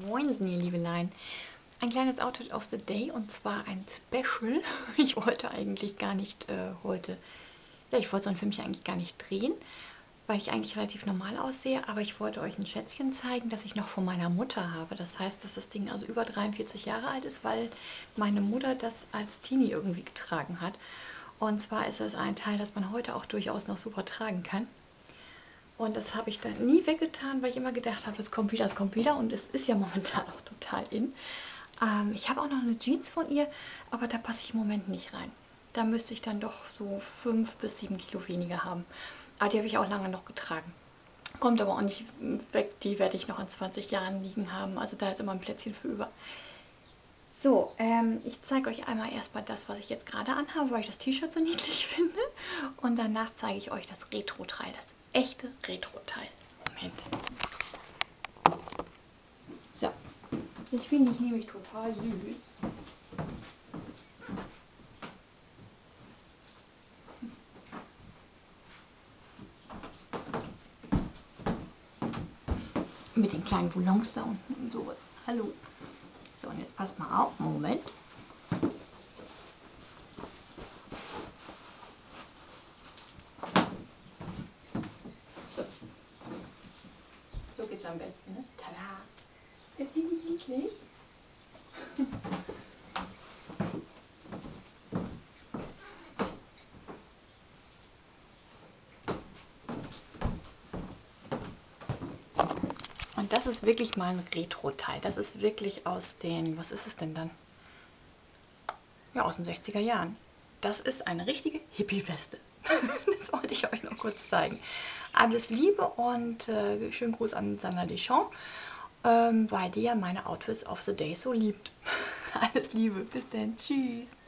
Moinsen, ihr Liebelein. Ein kleines Outfit of the Day und zwar ein Special. Ich wollte eigentlich gar nicht heute, ja, ich wollte so ein Filmchen eigentlich gar nicht drehen, weil ich eigentlich relativ normal aussehe, aber ich wollte euch ein Schätzchen zeigen, das ich noch von meiner Mutter habe. Das heißt, dass das Ding also über 43 Jahre alt ist, weil meine Mutter das als Teenie irgendwie getragen hat. Und zwar ist es ein Teil, das man heute auch durchaus noch super tragen kann. Und das habe ich dann nie weggetan, weil ich immer gedacht habe, es kommt wieder, es kommt wieder. Und es ist ja momentan auch total in. Ich habe auch noch eine Jeans von ihr, aber da passe ich im Moment nicht rein. Da müsste ich dann doch so 5 bis 7 Kilo weniger haben. Aber die habe ich auch lange noch getragen. Kommt aber auch nicht weg, die werde ich noch in 20 Jahren liegen haben. Also da ist immer ein Plätzchen für über. So, ich zeige euch einmal erstmal das, was ich jetzt gerade anhabe, weil ich das T-Shirt so niedlich finde. Und danach zeige ich euch das Retro-Teil, das echte Retro-Teil. Moment. So, das finde ich nämlich total süß. Mit den kleinen Boulons da unten und sowas. Hallo. So, und jetzt passt mal auf. Moment. So. So geht's am besten, ne? Tada! Ist die nicht niedlich? Und das ist wirklich mal ein Retro-Teil. Das ist wirklich aus den, was ist es denn dann? Ja, aus den 60er Jahren. Das ist eine richtige Hippie-Weste. Das wollte ich euch noch kurz zeigen. Alles Liebe und schönen Gruß an Sandra Deschamps, weil die ja meine Outfits of the Day so liebt. Alles Liebe, bis dann, tschüss.